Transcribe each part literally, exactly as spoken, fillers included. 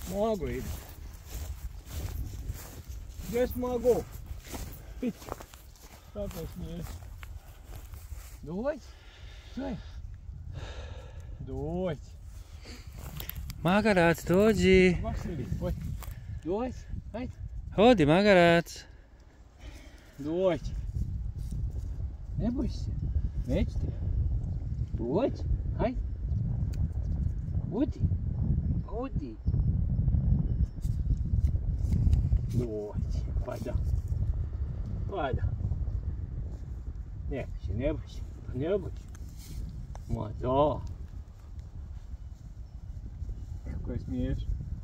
Mogu ide. Gdje mogu? Piti. Kako smiješ? Dođi. Sve. Dođi. Magarac, dođi. Vasili, hoj. Dođi, hajde. Hodi, magarac. Dođi. Ne boj se. Nećete. Dođi, hajde. Udi. Udi. Dođi, pa da. Pa da. Ne boj se, ne boj se. Pa ne boj se. Ma da. Kako je smiješ?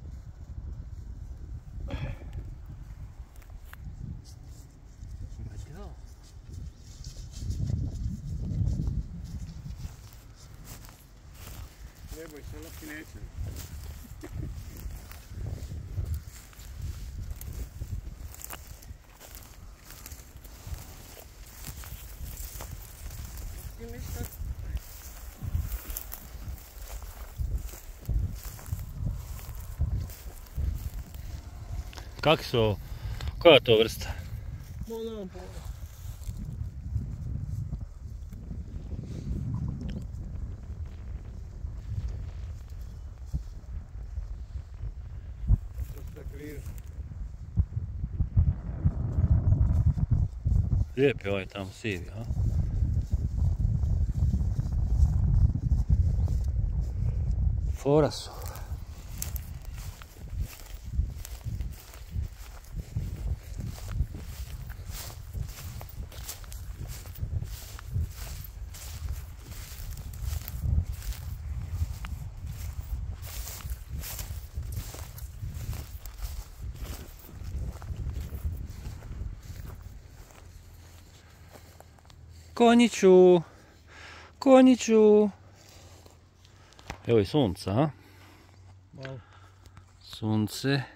Ma da. Ne boj se, laki neće. Ti mišta? Kakvi su ovo? Koja je to vrsta? No, nemam pojma. Lijep je ovaj tamo sivi, a? Fora su. Konjiću, konjiću. Evo i sunca, a? Malo. Sunce.